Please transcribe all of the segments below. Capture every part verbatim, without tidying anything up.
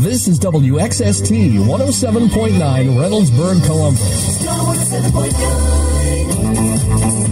This is W X S T one oh seven point nine Reynoldsburg, Columbus. one oh seven point nine.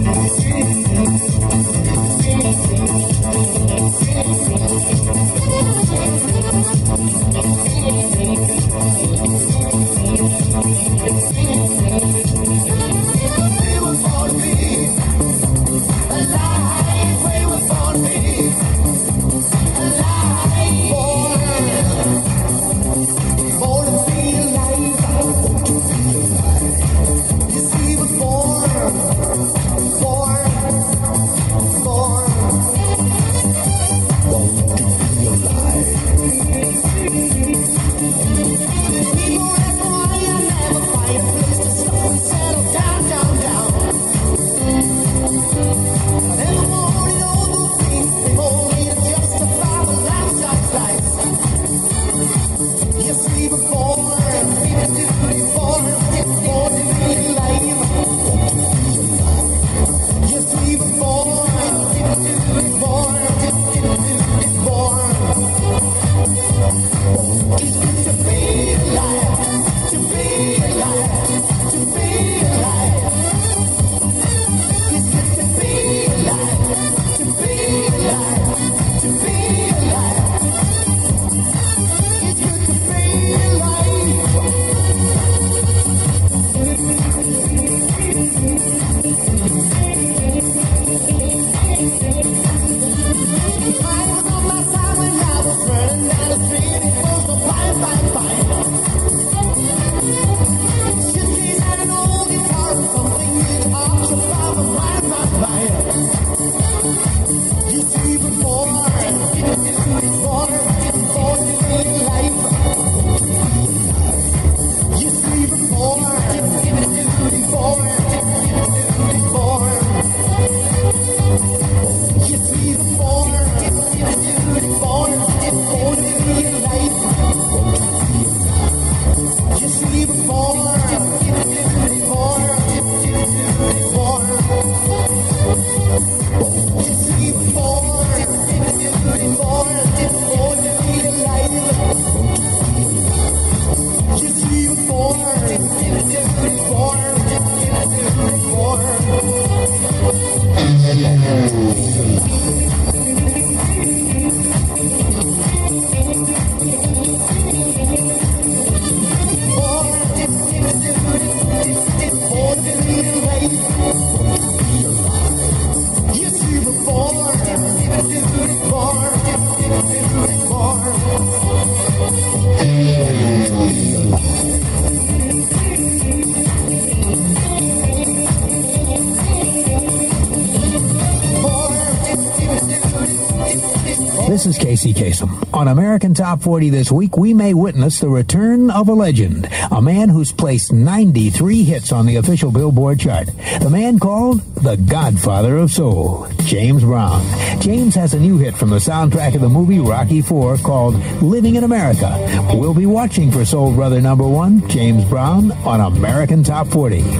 This is Casey Kasem. On American Top forty this week, we may witness the return of a legend, a man who's placed ninety-three hits on the official Billboard chart. The man called the Godfather of Soul, James Brown. James has a new hit from the soundtrack of the movie Rocky four called Living in America. We'll be watching for Soul Brother number one, James Brown, on American Top forty. All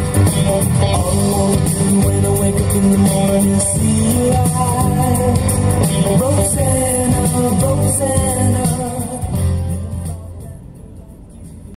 I do when I wake up in the morning is see you alive. Rosanna, Rosanna.